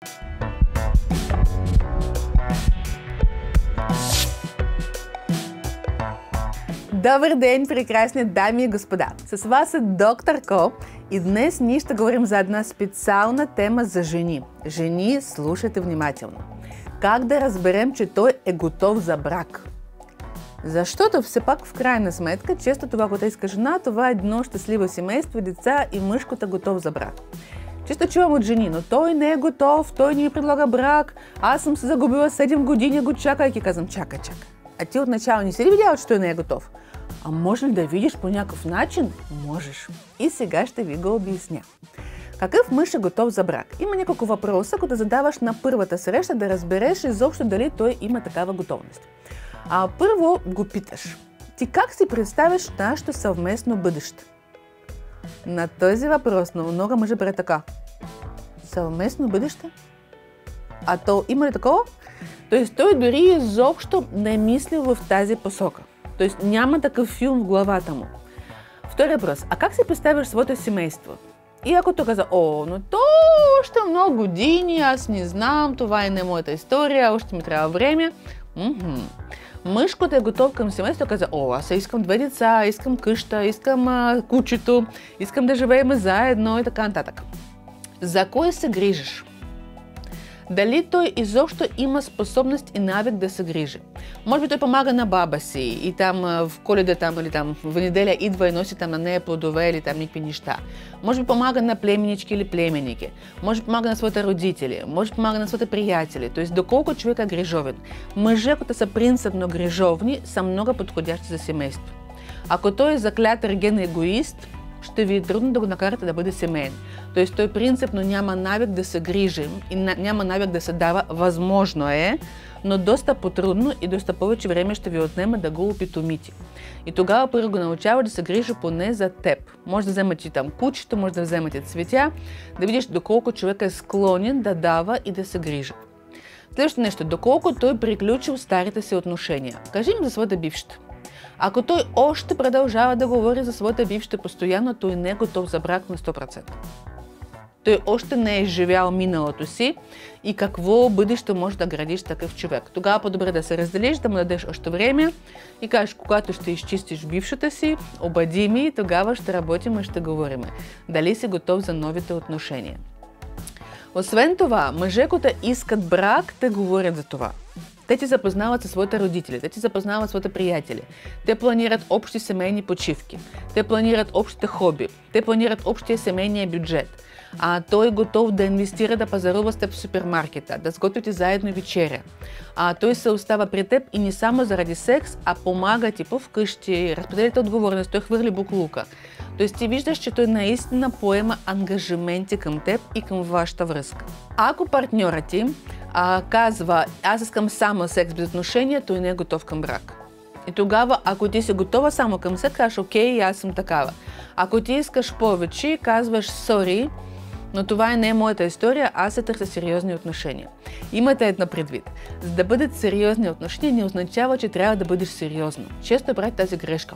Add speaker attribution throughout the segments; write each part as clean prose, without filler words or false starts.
Speaker 1: Добър ден, прекрасни дами и господа! С вас е доктор Ко и днес ние ще говорим за една специална тема за жени. Жени, слушайте внимателно. Как да разберем, че той е готов за брак? Защото все пак в крайна сметка, често това, което иска жена, това е едно щастливо семейство, деца и мъжкото е готов за брак. Често чувам от жени, но той не е готов, той не ми предлага брак, аз съм се загубила 7 години го чакайки. Казвам, чакай. А ти отначало не си ли видяла, че той не е готов? А може ли да видиш по някакъв начин? Можеш. И сега ще ви го обясня. Какъв мъж е готов за брак? Има няколко въпроса, които задаваш на първата среща, да разбереш изобщо дали той има такава готовност. Първо го питаш. Ти как си представяш нашето съвместно бъдеще? На този въпрос на много мъже бъде така. Съвместно бъдеще? А то има ли такова? Тоест той дори изобщо не е мислил в тази посока. Тоест няма такъв филм в главата му. Втори въпрос. А как си представяш своето семейство? И ако той каза, но то още много години, аз не знам, това е не моята история, още ми трябва време. Мъж, който е готов към семейството, каза, аз искам 2 деца, искам къща, искам кучето, искам да живеем заедно и така нататък. За кой се грижиш? Дали той изобщо има способност и навик да се грижи? Може би той помага на баба си и там в Коледа или в неделя идва и носи там на нея плодове или там някакви неща. Може би помага на племенички или племенники. Може би помага на своите родители. Може би помага на своите приятели. Тоест доколко човек е грижовен. Мъже, които са принципно грижовни, са много подходящи за семейство. Ако той е заклят ерген егоист, ще ви е трудно да го накарате да бъде семейен. Тоест той принципно няма навик да се грижи и няма навик да се дава. Възможно е, но доста по-трудно и доста повече време ще ви отнема да го опитомите. И тогава първо го научава да се грижи поне за теб. Може да вземете там кучето, може да вземете цветя, да видиш доколко човек е склонен да дава и да се грижи. Следващото нещо, доколко той приключил старите си отношения. Кажи им за своята бившата. Ако той още продължава да говори за своята бившата постоянно, той не е готов за брак на 100%. Той още не е живял миналото си и какво бъдеще може да градиш такъв човек. Тогава по-добре да се разделиш, да му дадеш още време и кажеш, когато ще изчистиш бившата си, обади ми и тогава ще работим и ще говорим. Дали си готов за новите отношения. Освен това, мъже, които искат брак, те говорят за това. Те ти запознават със своите родители, те ти запознават своите приятели, те планират общи семейни почивки, те планират общите хоби, те планират общия семейния бюджет. Той е готов да инвестира, да пазарува с теб в супермаркета, да сготвите заедно вечеря. Той се остава при теб и не само заради секс, а помага ти вкъщи, разпределите отговорност, той хвърли буклука. Тоест ти виждаш, че той наистина поема ангажименти към теб и към вашата връзка. Ако партньорът ти казва, аз искам само секс без отношения, той не е готов към брак. И тогава, ако ти си готова само към секс, кажеш, окей, аз съм такава. Ако ти искаш повече, казваш, сори, но това не е моята история, аз се търся сериозни отношения. Имате едно предвид. За да бъдат сериозни отношения, не означава, че трябва да бъдеш сериозно. Често прави тази грешка.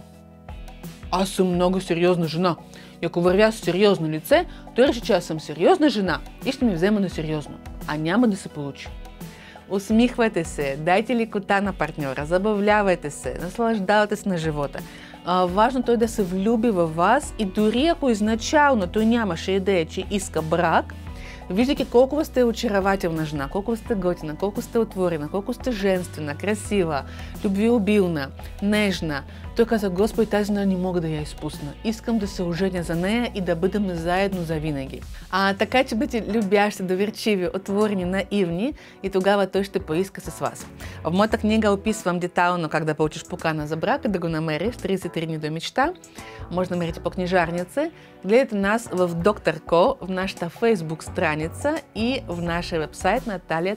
Speaker 1: Аз съм много сериозна жена. И ако вървя с сериозно лице, той реши, че аз съм сериозна жена и ще ми взема на сериозно. А няма да се получи. Усмихвайте се, дайте лекота на партньора, забавлявайте се, наслаждавайте се на живота. Важното е да се влюби във вас и дори ако изначално той нямаше идея, че иска брак, виждайки колко сте очарователна жена, колко сте готина, колко сте отворена, колко сте женствена, красива, любвеобилна, нежна, той каза, Господи, тази жена не мога да я изпусна. Искам да се оженя за нея и да бъдем заедно завинаги. Така че бъдете любящи, доверчиви, отворени, наивни и тогава той ще поиска с вас. В моята книга описвам детайлно как да получиш покана за брак, да го намериш 33 дни до мечта. Може да намерите по книжарница. Гледайте нас в Доктор Ко, в нашата фейсбук страница и в нашия вебсайт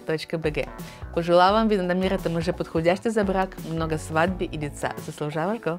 Speaker 1: natalia.bg. Пожелавам ви да намирате мъже подходящи за брак, много сватби и деца. Заслужаваш го!